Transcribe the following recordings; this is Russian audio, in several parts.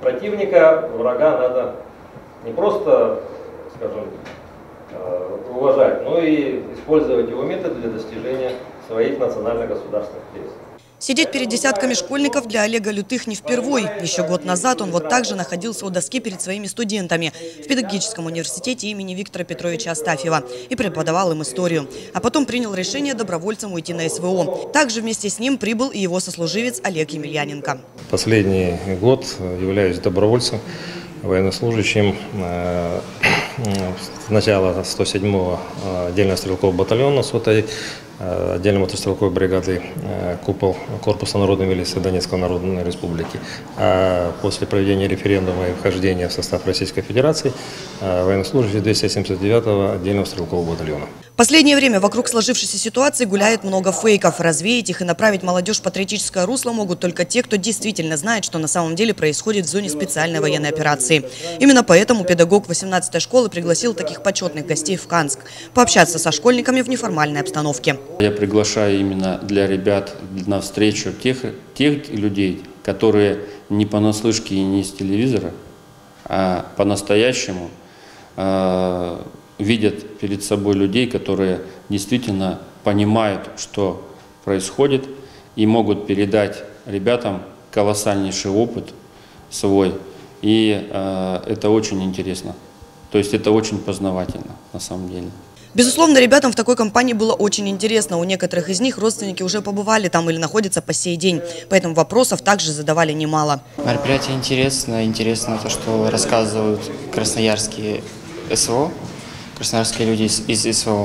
противника, врага надо не просто, скажем, уважать, но и использовать его методы для достижения своих национально-государственных целей. Сидеть перед десятками школьников для Олега Лютых не впервой. Еще год назад он вот так же находился у доски перед своими студентами в педагогическом университете имени Виктора Петровича Астафьева и преподавал им историю. А потом принял решение добровольцем уйти на СВО. Также вместе с ним прибыл и его сослуживец Олег Емельяненко. Последний год являюсь добровольцем, военнослужащим сначала 107-го отдельного стрелкового батальона 100-й отдельной мотострелковой бригады «Купол» Корпуса народной милиции Донецкой Народной Республики. А после проведения референдума и вхождения в состав Российской Федерации военнослужащий 279-го отдельного стрелкового батальона. В последнее время вокруг сложившейся ситуации гуляет много фейков. Развеять их и направить молодежь в патриотическое русло могут только те, кто действительно знает, что на самом деле происходит в зоне специальной военной операции. Именно поэтому педагог 18-й школы пригласил таких почетных гостей в Канск пообщаться со школьниками в неформальной обстановке. Я приглашаю именно для ребят на встречу тех людей, которые не понаслышке и не из телевизора, а по-настоящему видят перед собой людей, которые действительно понимают, что происходит, и могут передать ребятам колоссальнейший опыт свой. И это очень интересно. То есть это очень познавательно на самом деле. Безусловно, ребятам в такой компании было очень интересно. У некоторых из них родственники уже побывали там или находятся по сей день. Поэтому вопросов также задавали немало. Мероприятие интересно. Интересно то, что рассказывают красноярские СВО, красноярские люди из СВО.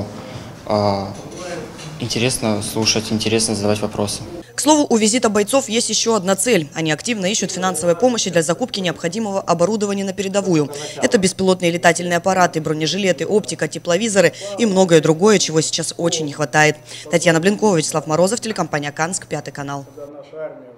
Интересно слушать, интересно задавать вопросы. К слову, у визита бойцов есть еще одна цель. Они активно ищут финансовой помощи для закупки необходимого оборудования на передовую. Это беспилотные летательные аппараты, бронежилеты, оптика, тепловизоры и многое другое, чего сейчас очень не хватает. Татьяна Блинкова, Вячеслав Морозов, телекомпания «Канск», 5 канал.